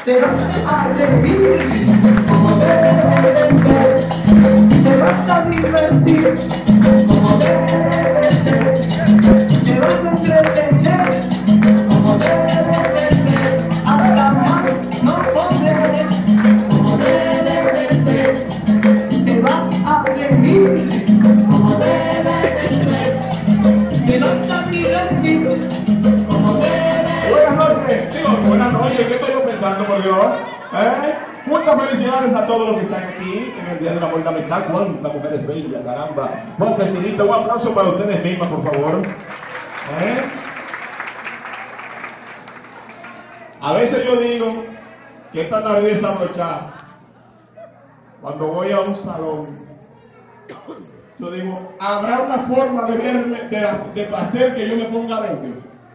te vas a reír como debe ser, te vas a divertir como debe ser, te vas a entretener como debe ser, hasta más no poder como debe ser, te vas a reír como debe ser, te vas a divertir como debe ser. Buenas noches, chicos, buenas noches. ¿Qué estoy yo pensando, por Dios? Muchas felicidades a todos los que están aquí en el Día de la Amor y la Amistad. Cuántas mujeres bellas, caramba. Cuántas estilitas. Un aplauso para ustedes mismas, por favor. A veces yo digo que esta Navidad es desabrochada. Cuando voy a un salón, yo digo, ¿habrá una forma de verme, de hacer que yo me ponga bello?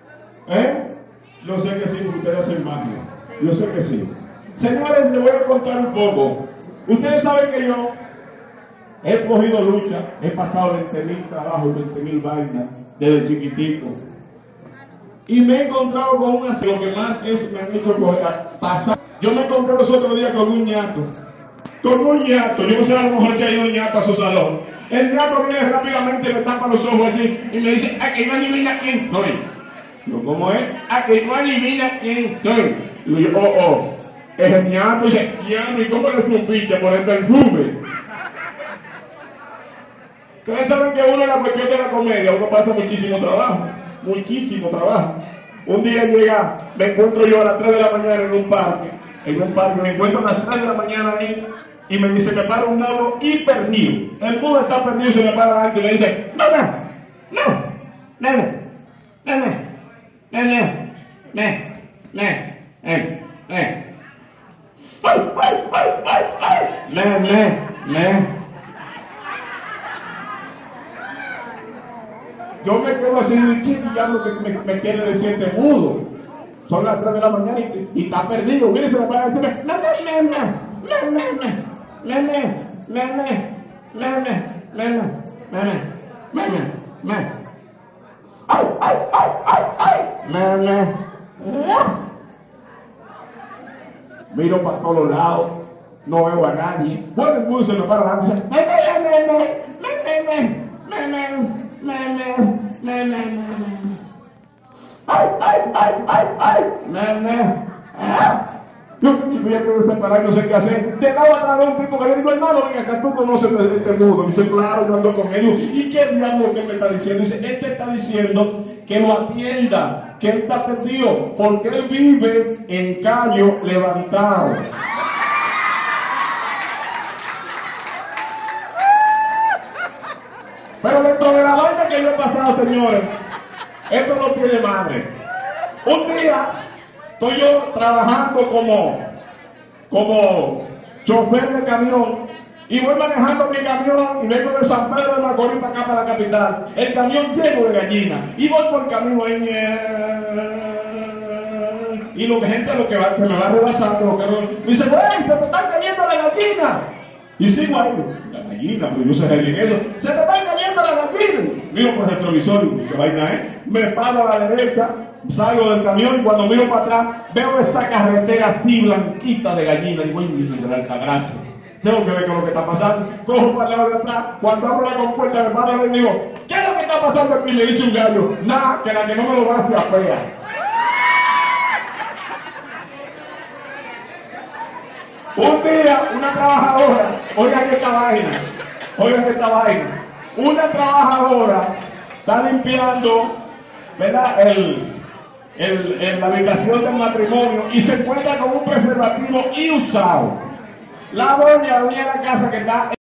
Yo sé que sí, porque ustedes hacen magia. Yo sé que sí. Señores, les voy a contar un poco. Ustedes saben que yo he cogido lucha, he pasado 20.000 trabajos, 20.000 vainas desde chiquitico. Y me he encontrado con una... Lo que más es, me han hecho pasar. Yo me encontré los otros días con un ñato. Con un ñato. Yo no sé, a lo mejor se ha ido un ñato a su salón. El ñato viene rápidamente, me tapa los ojos allí y me dice, ¿a que no adivina quién soy? Yo, ¿cómo es? ¿A que no adivina quién soy? Y yo, es el ñato. Dice, ñato, ¿y cómo le supiste por el perfume? Ustedes saben que uno en la cuestión de la comedia, uno pasa muchísimo trabajo. Muchísimo trabajo. Un día llega, me encuentro yo a las 3 de la mañana en un parque, me encuentro a las 3 de la mañana ahí, y me dice, me para un mudo y perdido. El mudo está perdido y se me para adelante y me dice, Yo me quedo así, ¿qué diablo que me quiere decir este mudo? Son las 3 de la mañana y está perdido. Mire, se me para a decirme, miro para todos lados, no veo a nadie. Bueno, el mudo se me para adelante y yo ya quiero separar, no sé qué hacer. De lado atrás de un tipo que le digo, hermano, venga acá, tú conoces este mundo. Dice, claro, yo ando con él. ¿Y qué diablo que me está diciendo? Dice, este está diciendo que lo atienda, que él está perdido, porque él vive en Cayo Levantado. Pero dentro de la vaina que yo he pasado, señores, esto no tiene madre. Un día estoy yo trabajando como chofer de camión y voy manejando mi camión y vengo de San Pedro de Macorís para acá, para la capital. El camión lleno de gallinas y voy por el camino ahí y la gente que me va rebasando me dice, ¡güey, se te están cayendo las gallinas! Y sigo ahí, la gallina, pero yo sé bien eso. Se te están cayendo las gallinas. Miro por el retrovisor, qué vaina me paro a la derecha, salgo del camión y cuando miro para atrás veo esta carretera así blanquita de gallinas. Digo, ¡ay, de la Altagracia! Tengo que ver qué es lo que está pasando. Cojo para el lado de atrás, cuando abro la compuerta me paro y le digo, ¿qué es lo que está pasando aquí? Le dice un gallo, nada, que la que no me lo va a hacer fea. Un día, una trabajadora, oigan esta vaina, una trabajadora está limpiando, ¿verdad?, la habitación del matrimonio y se encuentra con un preservativo y usado. La doña de la casa que está